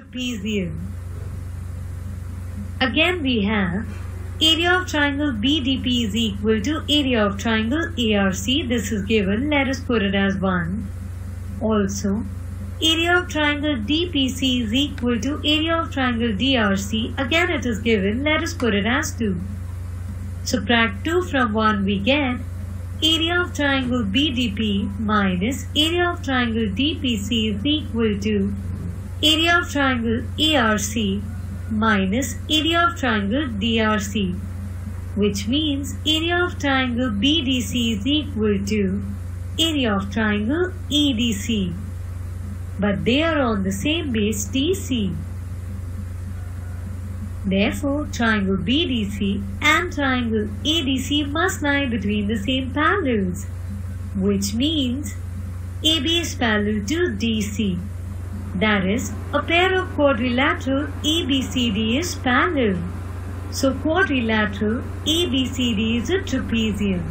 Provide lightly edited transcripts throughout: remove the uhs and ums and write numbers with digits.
trapezium. Again we have area of triangle BDP is equal to area of triangle ARC. This is given. Let us put it as 1. Also, area of triangle DPC is equal to area of triangle DRC. Again it is given. Let us put it as 2. Subtract 2 from 1, we get area of triangle BDP minus area of triangle DPC is equal to area of triangle ARC minus area of triangle DRC, which means area of triangle BDC is equal to area of triangle EDC, but they are on the same base DC. Therefore, triangle BDC and triangle ADC must lie between the same parallels, which means AB is parallel to DC. That is, a pair of quadrilateral ABCD is parallel. So, quadrilateral ABCD is a trapezium.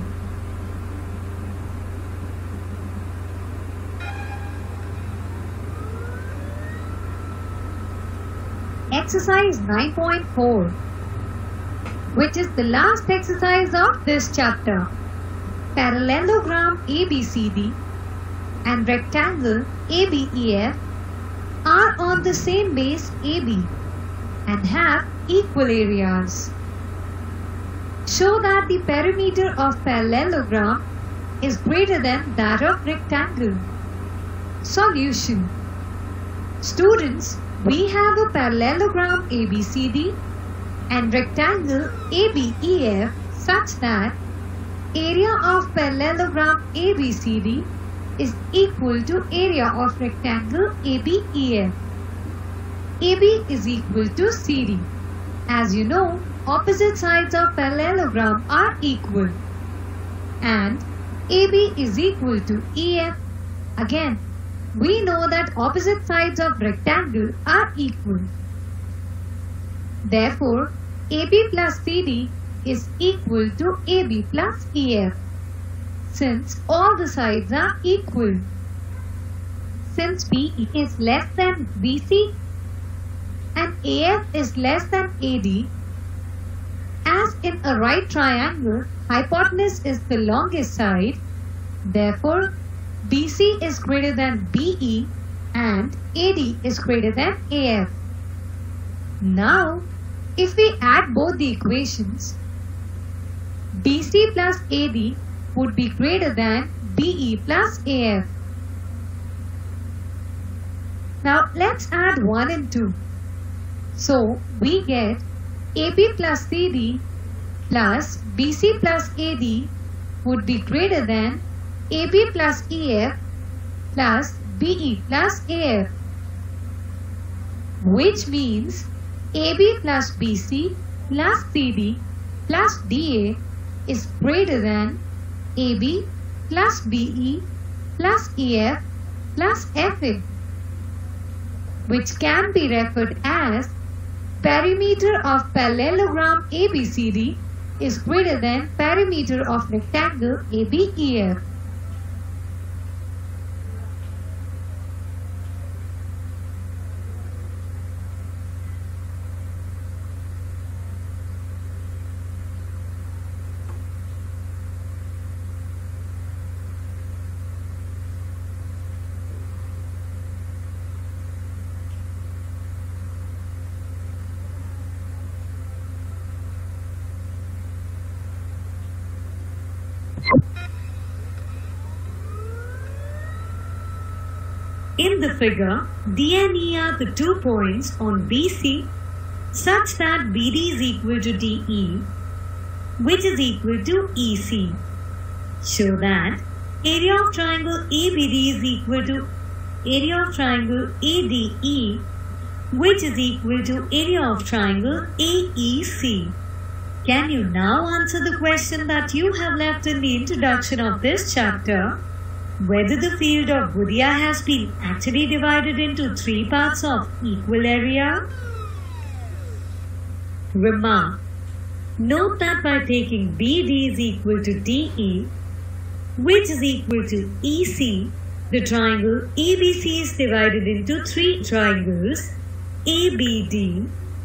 Exercise 9.4, which is the last exercise of this chapter. Parallelogram ABCD and rectangle ABEF are on the same base AB and have equal areas. Show that the perimeter of parallelogram is greater than that of rectangle. Solution. Students, we have a parallelogram ABCD and rectangle ABEF such that area of parallelogram ABCD is equal to area of rectangle ABEF. AB is equal to CD. As you know, opposite sides of parallelogram are equal. And AB is equal to EF. Again, we know that opposite sides of rectangle are equal. Therefore, AB plus CD is equal to AB plus EF, since all the sides are equal. Since BE is less than BC and AF is less than AD, as in a right triangle, hypotenuse is the longest side. Therefore, BC is greater than BE and AD is greater than AF. Now, if we add both the equations, BC plus AD would be greater than BE plus AF. Now, let's add 1 and 2. So, we get AB plus CD plus BC plus AD would be greater than AB plus EF plus BE plus AF, which means AB plus BC plus CD plus DA is greater than AB plus BE plus EF plus FA, which can be referred as perimeter of parallelogram ABCD is greater than perimeter of rectangle ABEF. In the figure, D and E are the 2 points on BC such that BD is equal to DE, which is equal to EC. Show that area of triangle ABD is equal to area of triangle ADE, which is equal to area of triangle AEC. Can you now answer the question that you have left in the introduction of this chapter? Whether the field of Budya has been actually divided into 3 parts of equal area? Remark. Note that by taking BD is equal to DE, which is equal to EC, the triangle ABC is divided into 3 triangles, ABD,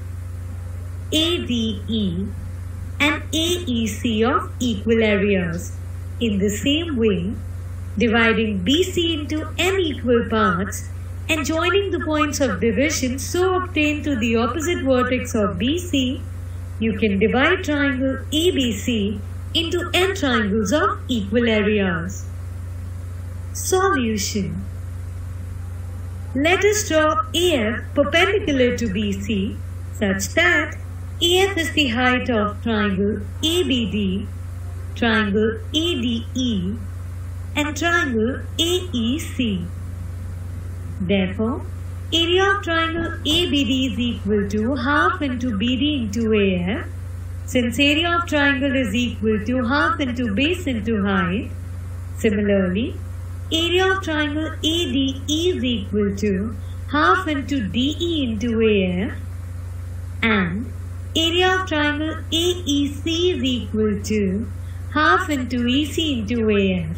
ADE and AEC of equal areas. In the same way, dividing BC into n equal parts and joining the points of division so obtained to the opposite vertex of BC, you can divide triangle ABC into n triangles of equal areas. Solution. Let us draw AF perpendicular to BC such that AF is the height of triangle ABD, triangle ADE and triangle AEC. Therefore, area of triangle ABD is equal to half into BD into AF. Since area of triangle is equal to half into base into height, similarly, area of triangle ADE is equal to half into DE into AF and area of triangle AEC is equal to half into EC into AF.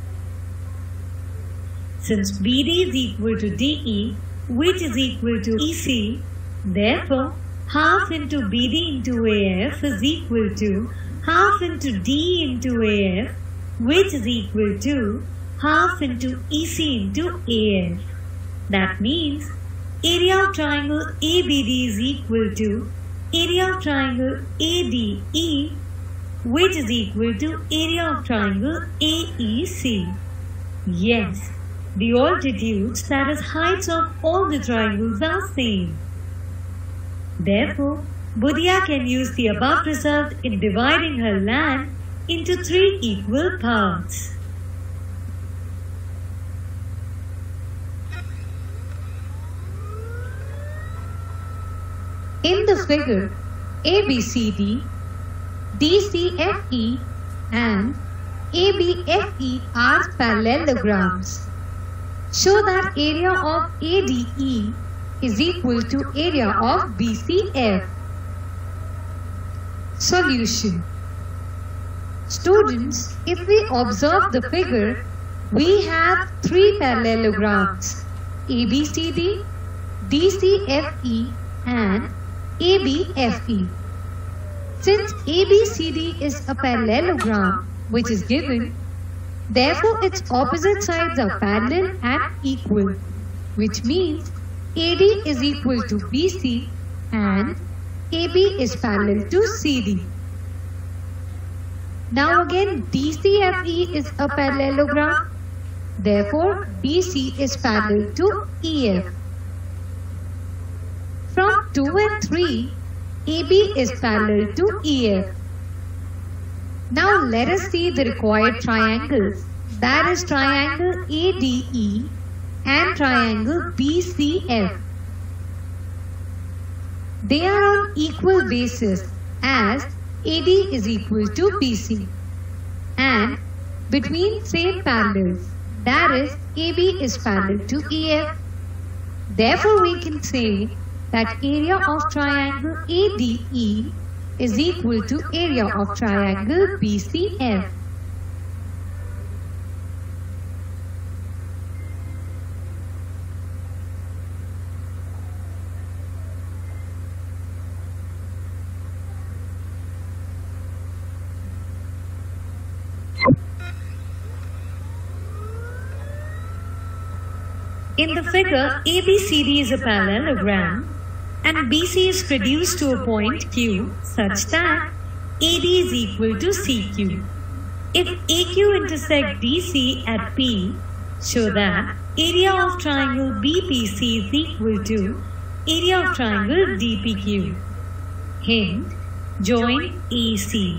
Since BD is equal to DE, which is equal to EC, therefore half into BD into AF is equal to half into DE into AF, which is equal to half into EC into AF. That means area of triangle ABD is equal to area of triangle ADE, which is equal to area of triangle AEC. Yes, the altitudes, that is heights of all the triangles, are same. Therefore, Budhya can use the above result in dividing her land into 3 equal parts. In the figure, ABCD, DCFE and ABFE are parallelograms. Show that area of ADE is equal to area of BCF. Solution. Students, if we observe the figure, we have 3 parallelograms, ABCD, DCFE and ABFE. Since ABCD is a parallelogram which is given, therefore its opposite sides are parallel and equal, which means AD is equal to BC and AB is parallel to CD. Now again DCFE is a parallelogram, therefore BC is parallel to EF. From 2 and 3, AB is parallel to EF. Now let us see the required triangles, that is triangle ADE and triangle BCF. They are on equal basis as AD is equal to BC and between same parallels, that is AB is parallel to EF. Therefore we can say that area of triangle ADE is equal to area of triangle BCF. In the figure, ABCD is a parallelogram and BC is reduced to a point Q such that AD is equal to CQ. If AQ intersect DC at P, show that area of triangle BPC is equal to area of triangle DPQ. Hint, join AC.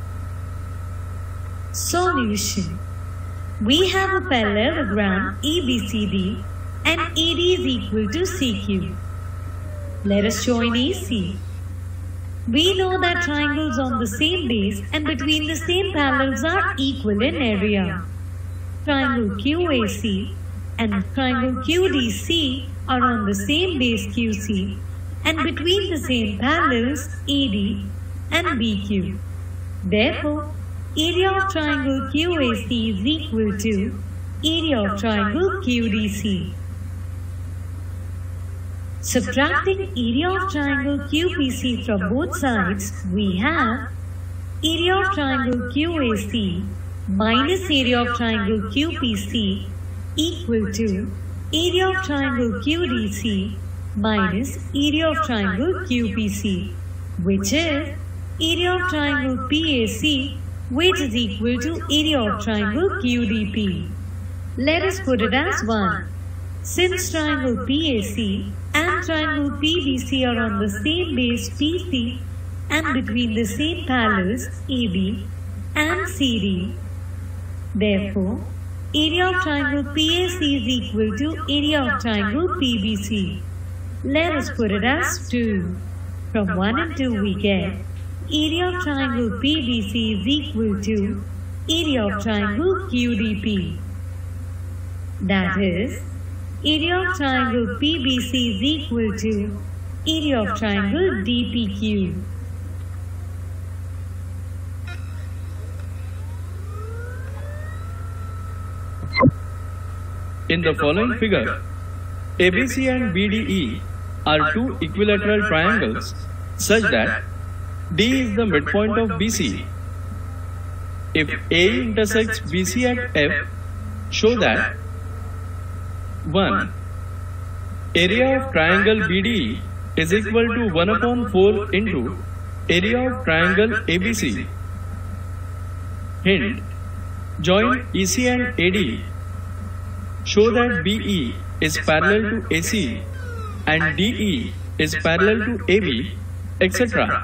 Solution. We have a parallelogram ABCD and AD is equal to CQ. Let us join AC. We know that triangles on the same base and between the same parallels are equal in area. Triangle QAC and triangle QDC are on the same base QC and between the same parallels AD and BQ. Therefore, area of triangle QAC is equal to area of triangle QDC. Subtracting area of triangle QPC from both sides, we have area of triangle QAC minus area of triangle QPC equal to area of triangle QDC minus area of triangle QPC, which is area of triangle PAC, which is equal to area of triangle QDP. Let us put it as 1. Since triangle PAC and triangle PBC are on the same base PC and between the same parallels AB and CD, therefore, area of triangle PAC is equal to area of triangle PBC. Let us put it as 2. From 1 and 2 we get area of triangle PBC is equal to area of triangle QDP. That is, area of triangle PBC is equal to area of triangle DPQ. In the following figure, ABC and BDE are two equilateral triangles such that D is the midpoint of BC. If AE intersects BC at F, show that 1. Area of triangle BDE is equal to 1 upon 4 into area of triangle ABC. Hint: join EC and AD. Show that BE is parallel to AC and DE is parallel to AB, etc.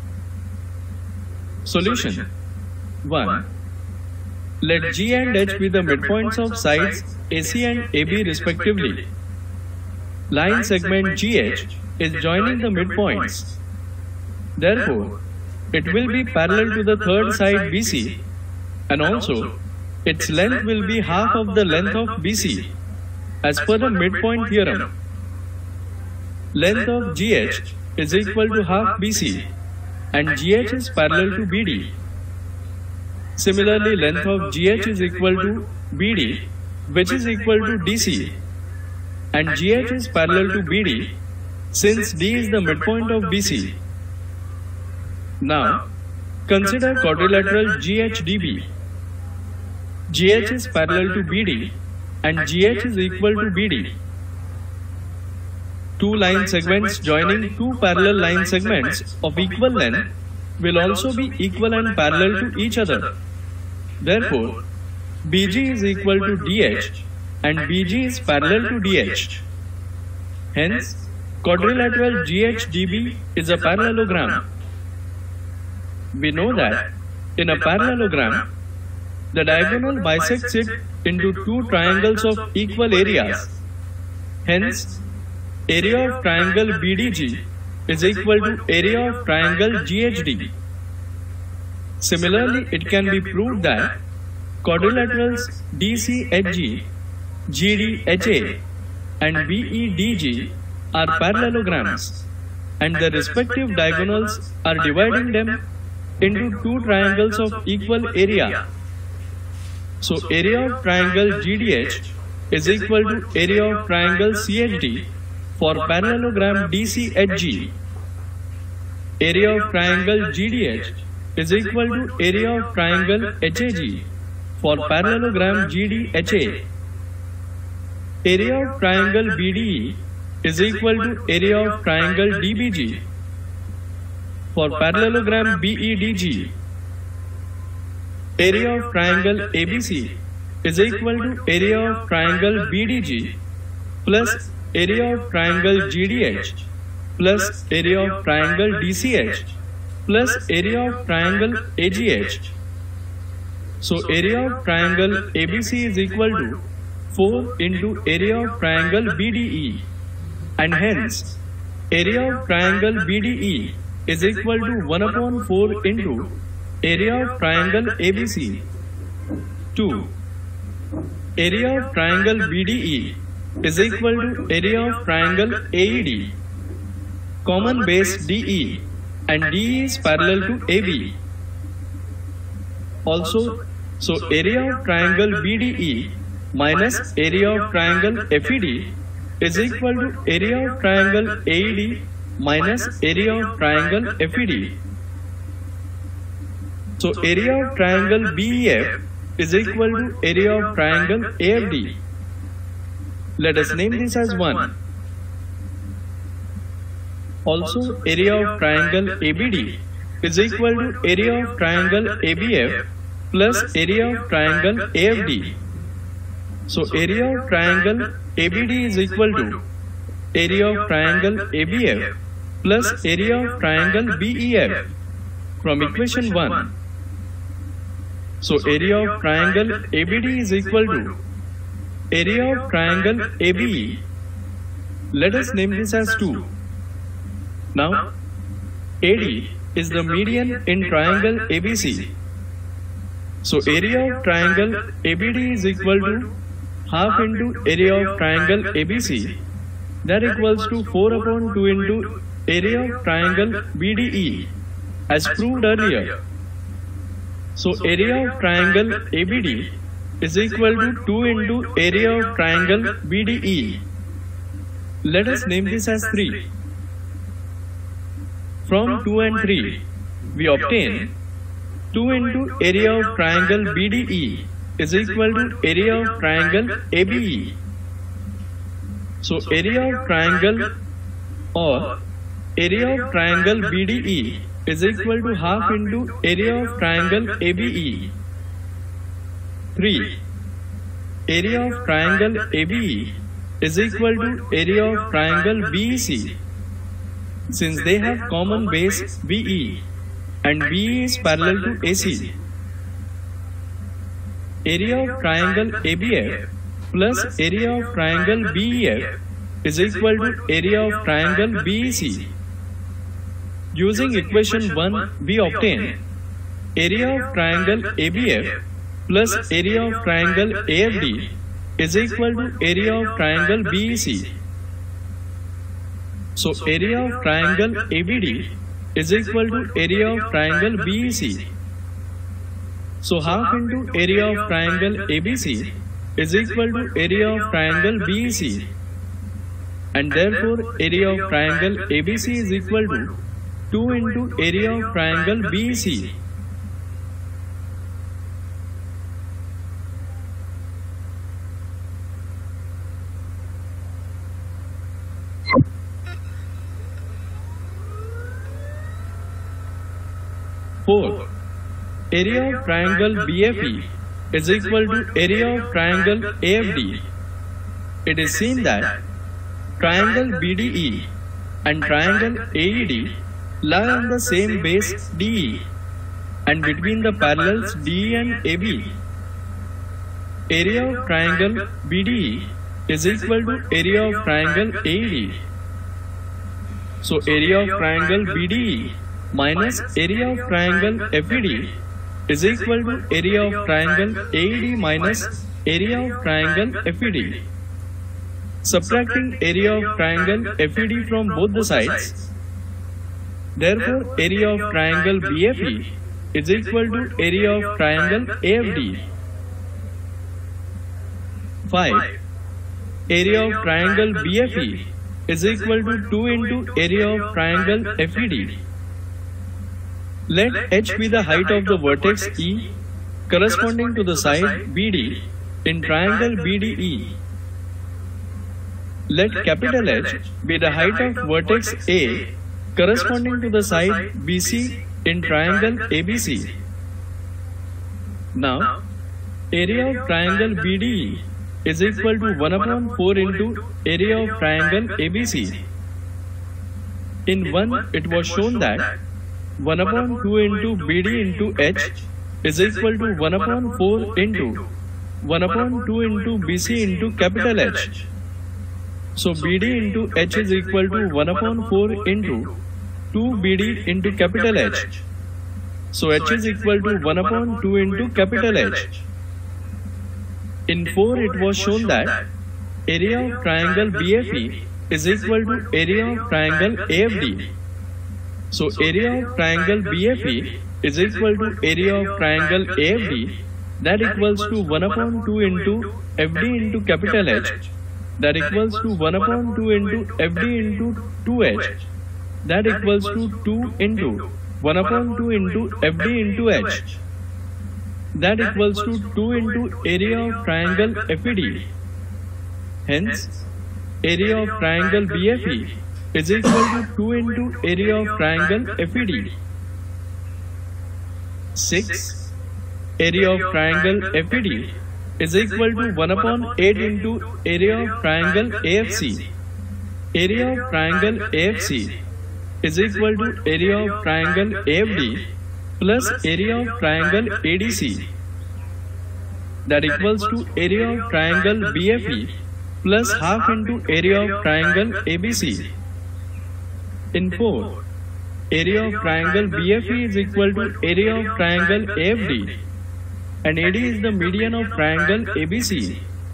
Solution: 1. Let G and H be the midpoints of sides AC and AB respectively. Line segment GH is joining the midpoints. Therefore, it will be parallel to the third side BC, and also its length will be half of the length of BC as per the midpoint theorem. Length of GH is equal to half BC and GH is parallel to BD. Similarly, length of GH is equal to BD, which is equal to DC, and GH is parallel to BD since D is the midpoint of BC. Now, consider quadrilateral GHDB. GH is parallel to BD and GH is equal to BD. Two line segments joining two parallel line segments of equal length will also be equal and parallel to each other. Therefore, BG is equal to DH and BG is parallel to DH. Hence, quadrilateral GHDB is a parallelogram. We know that in a parallelogram, the diagonal bisects it into two triangles of equal areas. Hence, area of triangle BDG is equal to area of triangle GHD. Similarly, it can be proved that quadrilaterals DCHG, GDHA and BEDG are parallelograms, and the respective diagonals are dividing them into two triangles of equal area. So, area of triangle GDH is equal to area of triangle CHD for parallelogram DCHG. Area of triangle GDH is equal to area of triangle HAG for parallelogram GDHA. Area of triangle BDE is equal to area of triangle DBG for parallelogram BEDG. Area of triangle ABC is equal to area of triangle BDG plus area of triangle GDH plus area of triangle DCH plus area of triangle AGH. So, area of triangle ABC is equal to 4 into area of triangle BDE, and hence area of triangle BDE is equal to 1 upon 4 into area of triangle ABC. 2. Area of triangle BDE is equal to area of triangle AED. Common base DE and DE is parallel to AB. Also, so area of triangle BDE minus area of triangle FED is equal to area of triangle AED minus area of triangle FED. So area of triangle BEF is equal to area of triangle AFD. Let us name this as 1. Also, area of triangle ABD is equal to area of triangle ABF plus area of triangle AFD. So area of triangle ABD is equal to area of triangle ABF plus area of triangle BEF from equation 1. So area of triangle ABD is equal to area of triangle ABE. Let us name this as 2. Now, AD is the median in triangle ABC. So area of triangle ABD is equal to half into area of triangle ABC. That equals to 4 upon 2 into area of triangle BDE as proved earlier. So area of triangle ABD is equal to 2 into area of triangle BDE. Let us name this as 3. From 2 and 3, we obtain 2 into area of triangle BDE is equal to area of triangle ABE. So area of triangle or area of triangle BDE is equal to half into area of triangle ABE. 3. Area of triangle ABE is equal to area of triangle BEC. Since they have common base BE and BE is parallel to AC. Area of triangle ABF plus area of triangle BEF is equal to area of triangle BEC. Using equation 1, we obtain area of triangle ABF plus area of triangle AFD is equal to area of triangle BEC. So area of triangle ABD is equal to area of triangle BEC. So half into area of triangle ABC is equal to area of triangle BEC. And therefore area of triangle ABC is equal to 2 into area of triangle BEC. Fourth, area of triangle BFE is equal to area of triangle AFD. It is seen that triangle BDE and triangle AED lie on the same base DE and between the parallels DE and AB. Area of triangle BDE is equal to area of triangle AED. So area of triangle BDE minus area of triangle FED is equal to area of triangle AED minus area of triangle FED. Subtracting area of triangle FED from both the sides. Therefore, area of triangle BFE is equal to area of triangle AFD. 5. Area of triangle BFE is equal to 2 into area of triangle FED. Let H be the height of the vertex E corresponding to the side BD in triangle BDE. Let capital H be the height of vertex A corresponding to the side BC in triangle ABC. Now, area of triangle BDE is equal to 1 upon 4 into area of triangle ABC. In 1, it was shown that 1 upon 2 into BD into H is equal to 1 upon 4 into 1 upon 2 into BC into capital H. So BD into H is equal to 1 upon 4 into 2 BD into capital H. So H is equal to 1 upon 2 into capital H. In 4 it was shown that area of triangle BFE is equal to area of triangle AFD. So area of triangle BFE is equal to area of triangle AFD, that equals to 1 upon 2 into FD into capital H that equals to 1 upon 2 into FD into 2H, that equals to 2 into 1 upon 2 into FD into H, that equals to 2 into area of triangle FED. Hence, area of triangle BFE is equal to 2 into area of triangle FED. 6. Area of triangle FED is equal to 1 upon 8 into area of triangle AFC. Area of triangle AFC is equal to area of triangle AFD plus area of triangle ADC, that equals to area of triangle BFE plus half into area of triangle ABC. In 4, area of triangle BFE is equal to area of triangle AFD, and AD is the median of triangle ABC.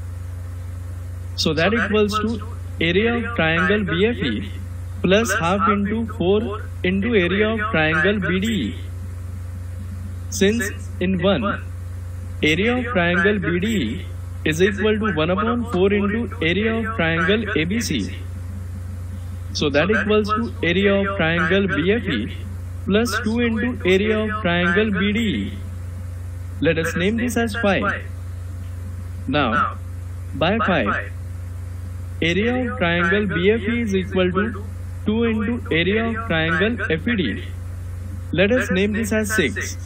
So that equals to area of triangle BFE plus half into 4 into area of triangle BDE. Since in 1, area of triangle BDE is equal to 1 upon 4 into area of triangle ABC. So that equals to area of triangle BFE plus 2 into area of triangle BDE. Let us name this as 5. Now, by 5, area of triangle BFE is equal to 2 into area of triangle FED. Let us name this as 6.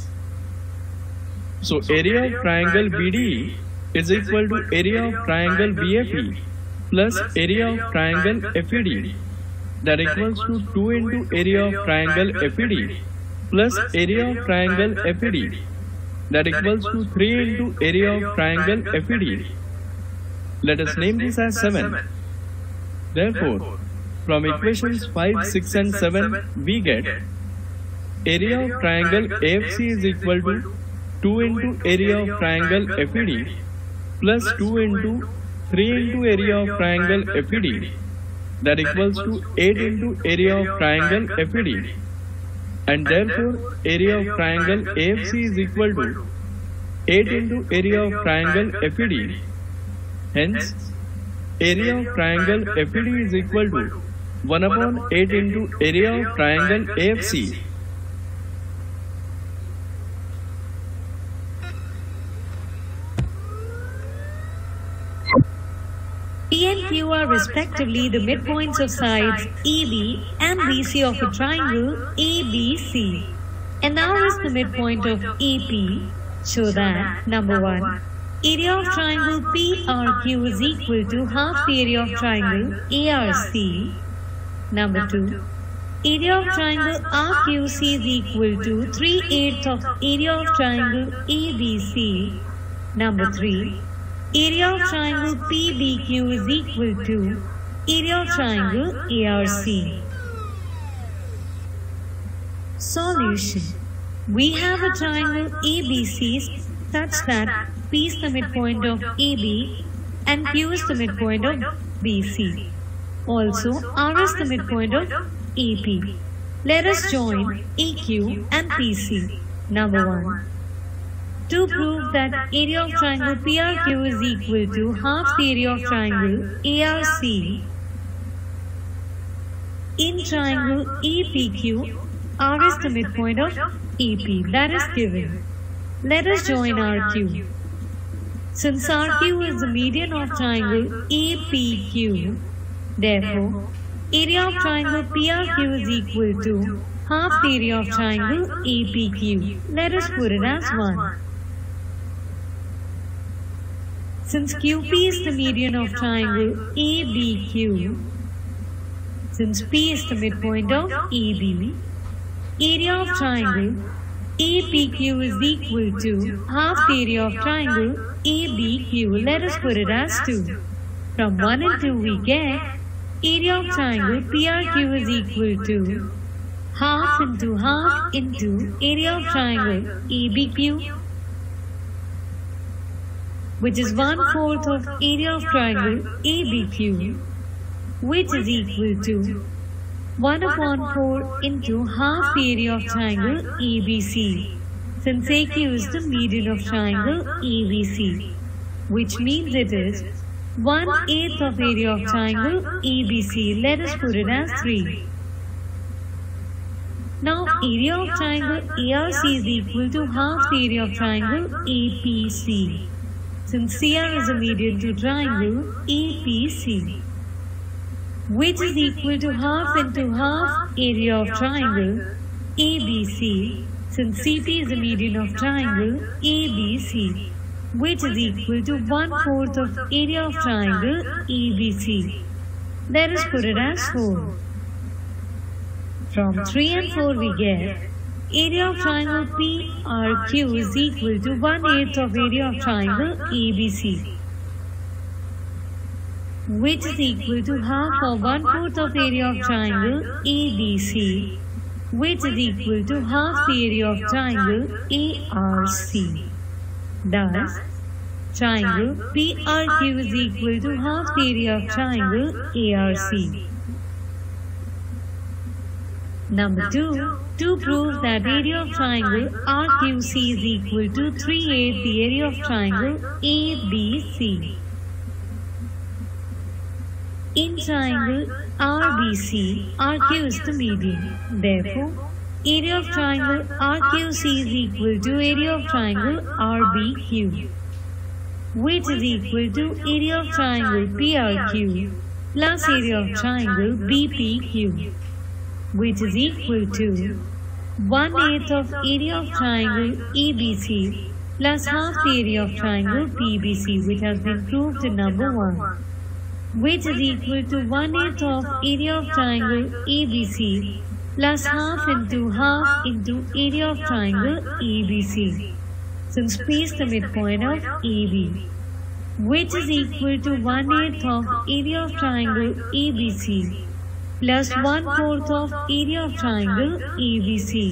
So area of triangle BDE is equal to area of triangle BFE plus area of triangle FED, that equals to 2 into area of triangle FED plus area of triangle FED, that equals to 3 into area of triangle FED. Let us name this as 7. Therefore, from equations 5, 6 and 7 we get area of triangle AFC is equal to 2 into area of triangle FED plus 2 into 3 into area of triangle FED, that equals to 8 into area of triangle FED, and therefore area of triangle AFC is equal to 8 into area of triangle FED. Hence, area of triangle FED is equal to 1 upon 8 into area of triangle AFC. P and Q are respectively the midpoints of sides AB and BC of a triangle ABC. And now is the midpoint of AP. Show that, number 1, area of triangle PRQ is equal to half the area of triangle ARC. Number 2, area of triangle RQC is equal to 3/8 of area of triangle ABC. Number 3, area of triangle PBQ is equal to area of triangle ARC. Solution. We have a triangle ABC such that P is the midpoint of AB and Q is the midpoint of BC. Also, R is the midpoint of AP. Let us join AQ and PC. Number 1. To prove that area of triangle PRQ is equal to half the area of triangle ARC, in triangle APQ, R is the midpoint of AP. That is given. Let us join RQ. Since RQ is the median of triangle APQ, therefore, area of triangle PRQ is equal to half the area of triangle APQ. Let us put it as 1. Since QP is the median of triangle ABQ, since P is the midpoint of AB, area of triangle APQ is equal to half the area of triangle ABQ. Let us put it as 2. From 1 and 2 we get area of triangle PRQ is equal to half into half into area of triangle ABQ, which is 1/4 of area of triangle ABQ, which is equal to 1 upon 4 into half the area of triangle ABC, since AQ is the median of triangle ABC, which means it is 1/8 of area of triangle ABC. Let us put it as 3. Now area of triangle ARC is equal to half the area of triangle APC. Since CR is a median to triangle APC, which is equal to half into half area of triangle ABC, since CP is a median of triangle ABC, which is equal to 1/4 of area of triangle ABC. Let us put it as 4. From 3 and 4 we get area of triangle PRQ is equal to 1/8 of area of triangle ABC, which is equal to half of 1/4 of area of triangle ABC, which is equal to half the area of triangle ARC. Thus, triangle PRQ is equal to half the area of triangle ARC. Number 2. To prove that area of triangle RQC is equal to 3/8 the area of triangle ABC. In triangle RBC, RQ is the median. Therefore, area of triangle RQC is equal to area of triangle RBQ, which is equal to area of triangle PRQ plus area of triangle BPQ, which is equal to 1/8 of area of triangle ABC plus half the area of triangle PBC, which has been proved in number 1, which is equal to 1/8 of area of triangle ABC plus half into area of triangle ABC, since P is the midpoint of AB, which is equal to 1/8 of area of triangle ABC plus 1/4 of area of triangle ABC,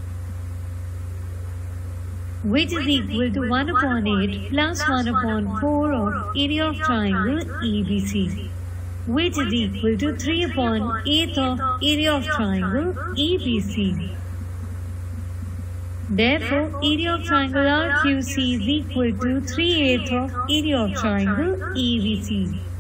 which is equal to 1/8 plus 1/4 of area of triangle ABC, which is equal to 3/8 of area of triangle ABC. Therefore, area of triangle RQC is equal to 3/8 of area of triangle ABC.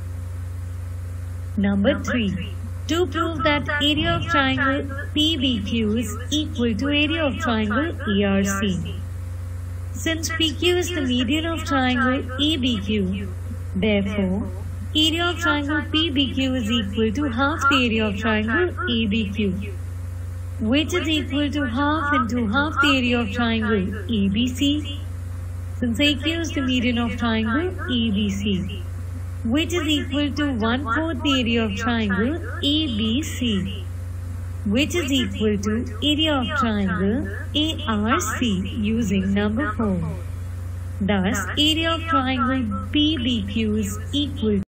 Number 3. To prove that area of triangle PBQ is equal to area of triangle ARC. Since PQ is the median of triangle ABQ, therefore, area of triangle PBQ is equal to half the area of triangle ABQ, which is equal to half into half the area of triangle ABC, since AQ is the median of triangle ABC, which is equal to 1/4 the area of triangle ABC, which is equal to area of triangle ARC using number 4. Thus, area of triangle PBQ is equal